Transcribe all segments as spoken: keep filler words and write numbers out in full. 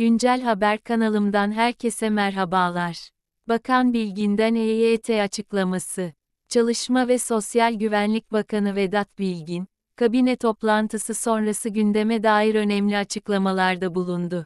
Güncel Haber kanalımdan herkese merhabalar. Bakan Bilgin'den E Y T açıklaması. Çalışma ve Sosyal Güvenlik Bakanı Vedat Bilgin, kabine toplantısı sonrası gündeme dair önemli açıklamalarda bulundu.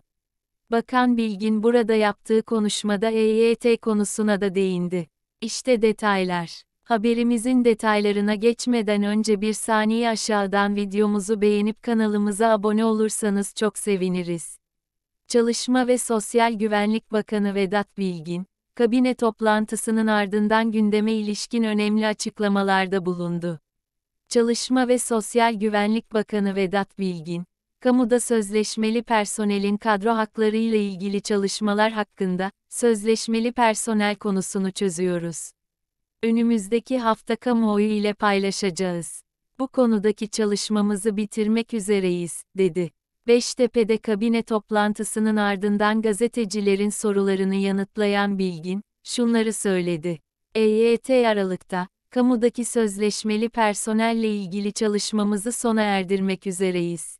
Bakan Bilgin burada yaptığı konuşmada E Y T konusuna da değindi. İşte detaylar. Haberimizin detaylarına geçmeden önce bir saniye aşağıdan videomuzu beğenip kanalımıza abone olursanız çok seviniriz. Çalışma ve Sosyal Güvenlik Bakanı Vedat Bilgin, kabine toplantısının ardından gündeme ilişkin önemli açıklamalarda bulundu. Çalışma ve Sosyal Güvenlik Bakanı Vedat Bilgin, kamuda sözleşmeli personelin kadro hakları ile ilgili çalışmalar hakkında, sözleşmeli personel konusunu çözüyoruz. Önümüzdeki hafta kamuoyu ile paylaşacağız. Bu konudaki çalışmamızı bitirmek üzereyiz, dedi. Beştepe'de kabine toplantısının ardından gazetecilerin sorularını yanıtlayan Bilgin, şunları söyledi. E Y T Aralık'ta, kamudaki sözleşmeli personelle ilgili çalışmamızı sona erdirmek üzereyiz.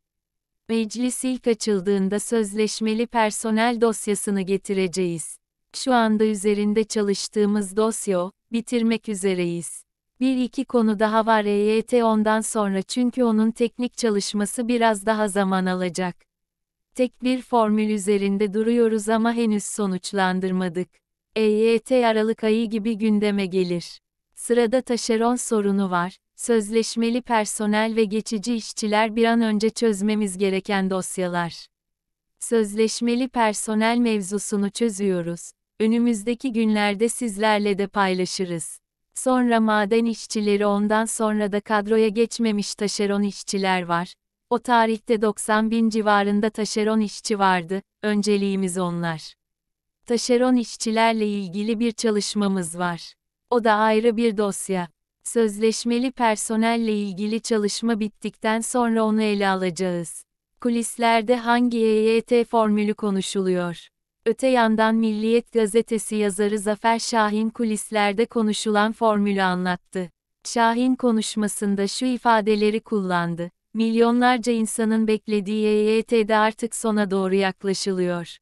Meclis ilk açıldığında sözleşmeli personel dosyasını getireceğiz. Şu anda üzerinde çalıştığımız dosya o, bitirmek üzereyiz. Bir iki konu daha var E Y T ondan sonra çünkü onun teknik çalışması biraz daha zaman alacak. Tek bir formül üzerinde duruyoruz ama henüz sonuçlandırmadık. E Y T Aralık ayı gibi gündeme gelir. Sırada taşeron sorunu var, sözleşmeli personel ve geçici işçiler bir an önce çözmemiz gereken dosyalar. Sözleşmeli personel mevzusunu çözüyoruz. Önümüzdeki günlerde sizlerle de paylaşırız. Sonra maden işçileri ondan sonra da kadroya geçmemiş taşeron işçiler var. O tarihte doksan bin civarında taşeron işçi vardı, önceliğimiz onlar. Taşeron işçilerle ilgili bir çalışmamız var. O da ayrı bir dosya. Sözleşmeli personelle ilgili çalışma bittikten sonra onu ele alacağız. Kulislerde hangi E Y T formülü konuşuluyor? Öte yandan Milliyet gazetesi yazarı Zafer Şahin kulislerde konuşulan formülü anlattı. Şahin konuşmasında şu ifadeleri kullandı. Milyonlarca insanın beklediği E Y T'de artık sona doğru yaklaşılıyor.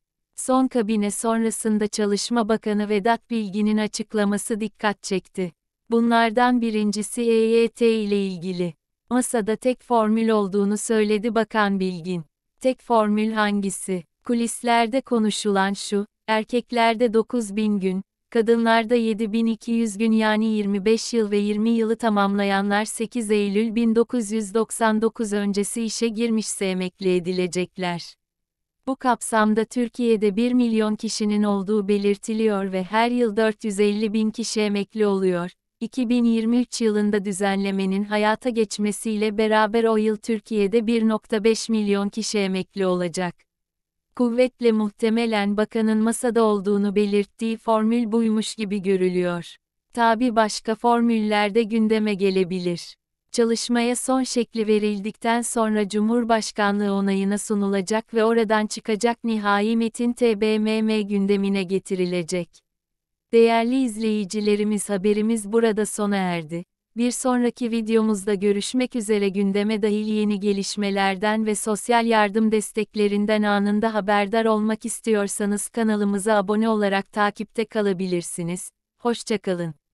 Son kabine sonrasında Çalışma Bakanı Vedat Bilgin'in açıklaması dikkat çekti. Bunlardan birincisi E Y T ile ilgili. Masada tek formül olduğunu söyledi Bakan Bilgin. Tek formül hangisi? Kulislerde konuşulan şu, erkeklerde dokuz bin gün, kadınlarda yedi bin iki yüz gün yani yirmi beş yıl ve yirmi yılı tamamlayanlar sekiz Eylül bin dokuz yüz doksan dokuz öncesi işe girmişse emekli edilecekler. Bu kapsamda Türkiye'de bir milyon kişinin olduğu belirtiliyor ve her yıl dört yüz elli bin kişi emekli oluyor. iki bin yirmi üç yılında düzenlemenin hayata geçmesiyle beraber o yıl Türkiye'de bir nokta beş milyon kişi emekli olacak. Kuvvetle muhtemelen bakanın masada olduğunu belirttiği formül buymuş gibi görülüyor. Tabii başka formüller de gündeme gelebilir. Çalışmaya son şekli verildikten sonra Cumhurbaşkanlığı onayına sunulacak ve oradan çıkacak nihai metin T B M M gündemine getirilecek. Değerli izleyicilerimiz, haberimiz burada sona erdi. Bir sonraki videomuzda görüşmek üzere. Gündeme dahil yeni gelişmelerden ve sosyal yardım desteklerinden anında haberdar olmak istiyorsanız kanalımıza abone olarak takipte kalabilirsiniz. Hoşça kalın.